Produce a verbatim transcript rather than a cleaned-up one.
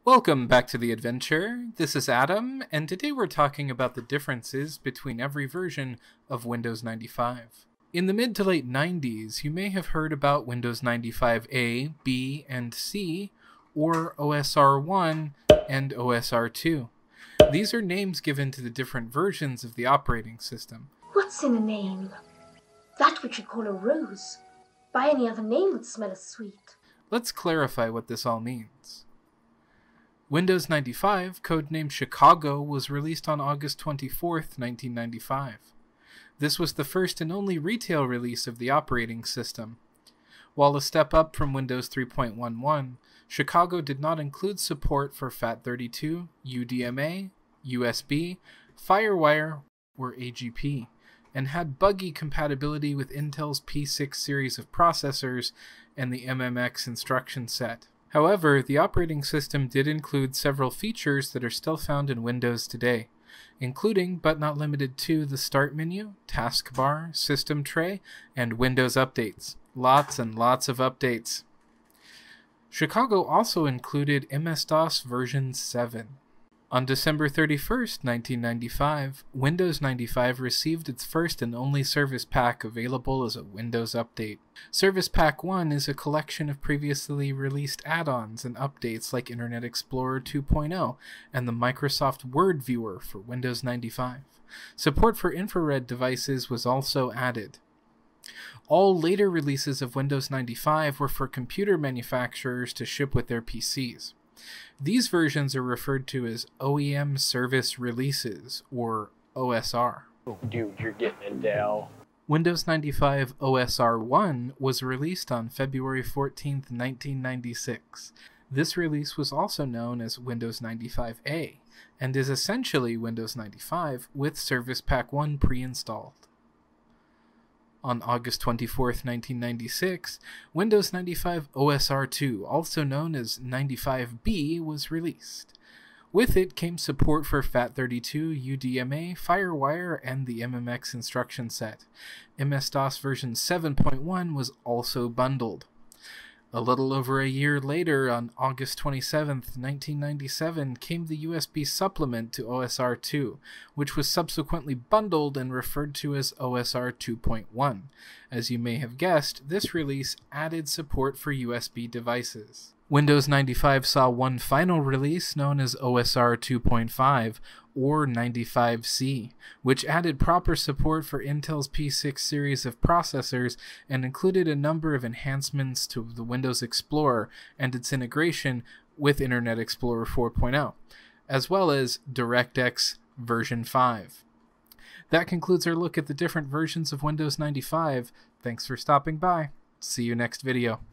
Welcome back to the adventure. This is Adam, and today we're talking about the differences between every version of Windows ninety-five. In the mid to late nineties, you may have heard about Windows ninety-five A, B, and C, or O S R one and O S R two. These are names given to the different versions of the operating system. What's in a name? That which you call a rose. By any other name would smell as sweet. Let's clarify what this all means. Windows ninety-five, codenamed Chicago, was released on August twenty-fourth, nineteen ninety-five. This was the first and only retail release of the operating system. While a step up from Windows three point eleven, Chicago did not include support for FAT thirty-two, U D M A, U S B, FireWire, or A G P, and had buggy compatibility with Intel's P six series of processors and the M M X instruction set. However, the operating system did include several features that are still found in Windows today, including but not limited to the Start menu, Taskbar, System Tray, and Windows Updates. Lots and lots of updates. Chicago also included M S DOS version seven. On December thirty-first, nineteen ninety-five, Windows ninety-five received its first and only Service Pack available as a Windows update. Service Pack one is a collection of previously released add-ons and updates like Internet Explorer two point oh and the Microsoft Word Viewer for Windows ninety-five. Support for infrared devices was also added. All later releases of Windows ninety-five were for computer manufacturers to ship with their P Cs. These versions are referred to as O E M Service Releases, or O S R. Dude, you're getting a Dell. Windows ninety-five O S R one was released on February fourteenth, nineteen ninety-six. This release was also known as Windows ninety-five A, and is essentially Windows ninety-five with Service Pack one pre-installed. On August twenty-fourth, nineteen ninety-six, Windows ninety-five O S R two, also known as ninety-five B, was released. With it came support for FAT thirty-two, U D M A, FireWire, and the M M X instruction set. M S DOS version seven point one was also bundled. A little over a year later, on August twenty-seventh, nineteen ninety-seven, came the U S B supplement to O S R two, which was subsequently bundled and referred to as O S R two point one. As you may have guessed, this release added support for U S B devices. Windows ninety-five saw one final release known as O S R two point five, or ninety-five C, which added proper support for Intel's P six series of processors and included a number of enhancements to the Windows Explorer and its integration with Internet Explorer four point oh, as well as DirectX version five. That concludes our look at the different versions of Windows ninety-five. Thanks for stopping by. See you next video.